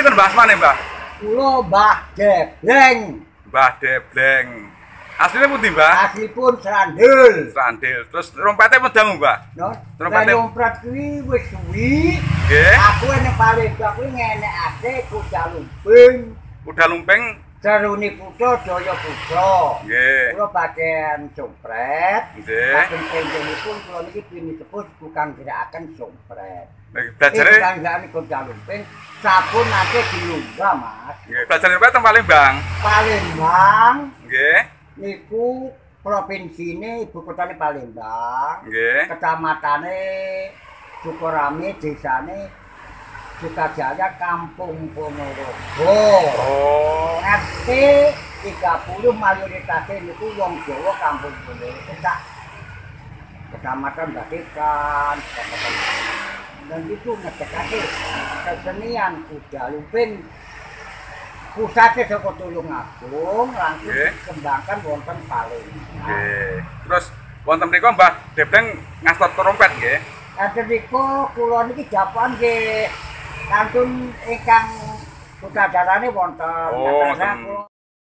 sinten Mbah asmane, Mbah? Kula Mbah Debleng. Mbah Debleng. Asline pundi, Mbah? Aslipun Srandil. Srandil. Terus trompete medang, Mbah? No, Trompete trompet kuwi wis suwi. nggih. Aku nek Palembang kuwi ngenekake kuda lumping. Kuda lumping Seruni Putra Jaya Putra. nggih. Kula bagian sompret. Nggih. Saking penjenipun kula niki pinipun tukang gerakaken sompret. Belajar Tukang kuda lumping sampun nate dilungga, Mas. nggih. Belajar trompet teng Palembang. Palembang Nggih. niku provinsine ibu kotane Palembang. Nggih. Kecamatane Sukorame, desane Sukajaya, Kampung Ponorogo. Oh. RT 30 mayoritasnya niku wong Jawa Kampung Ponorogo. Kecamatan Batekan, dan itu ngecekake kesenian kuda lumping. Pusatnya saka Tulungagung langsung dikembangkan wonten Palembang. Nggih. Terus wonten mriku Mbah Debleng ngastot trompet nggih. Ketika kula niki japan nggih kantun ingkang sutradarane wonten. Oh, Kula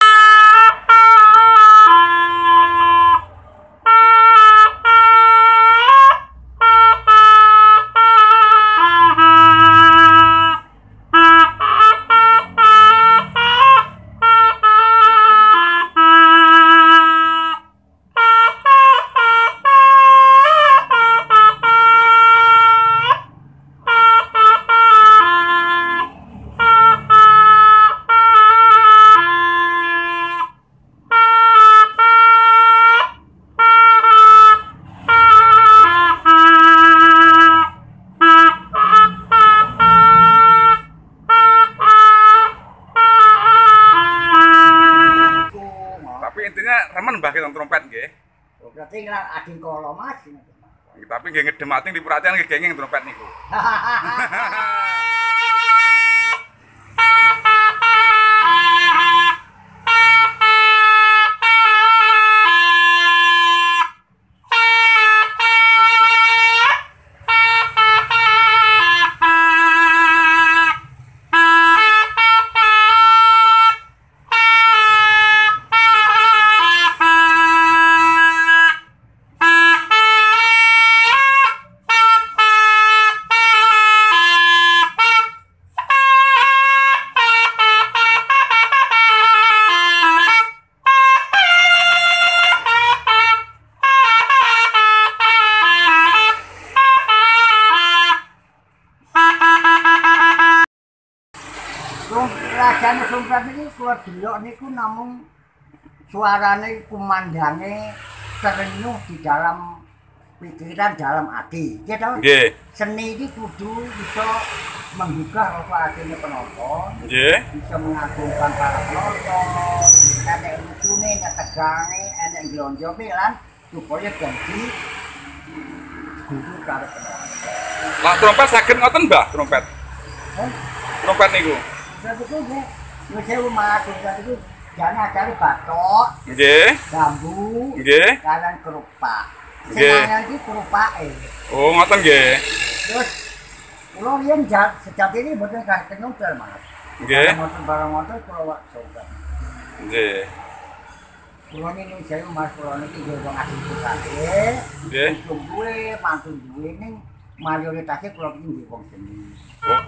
remen Mbah kita trompet nggih. berarti nang ading kala Mas. Tapi nggih ngedem ati di perhatian nggih kenging trompet niku. Rajane sompret iki kula delok niku namung suarane kumandange terenyuh di dalam pikiran, dalam hati. Nggih to? Nggih. Seni iki kudu bisa menggugah rasa atine penonton. Nggih. Bisa mengagumkan para penonton. Enek lucune, enek tegange, enek glonjoke lan supaya dadi guru karo penonton. Lah trompet saged ngoten Mbah, trompet. Trompet niku. Berarti itu nggih, yo sewu Mas, berarti itu jane acare batok, Nggih. bambu, Nggih. kanan kerupak. Nggih. Semuanya iki kerupake. Oh, ngoten nggih. Terus kula riyen sejatine mboten kasih nonton Mas. Nggih. Barang motor kula wak sobat. Nggih. Kula niki sewu Mas, kula niki nggih wong asli Sukake. Nggih. Duwe, mantu duwe ning mayoritasnya kula iki nggih wong seni. Oh.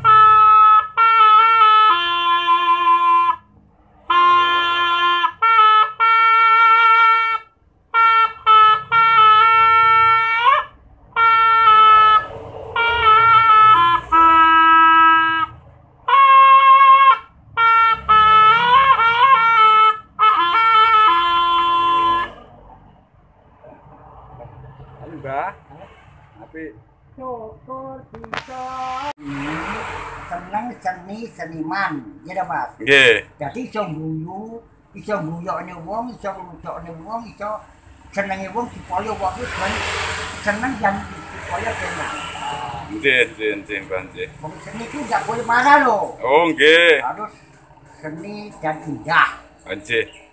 Mbah. Tapi Syukur bisa seneng seniman, gitu Mas. nggih. Jadi iso guyu, iso guyokne wong, iso ngrujokne wong, iso senenge wong supaya wong iki seneng dan supaya kenak. Nggih, Mbah nggih. Wong seni itu gak boleh marah loh. Oh, nggih. Harus seni dan indah. Nggih.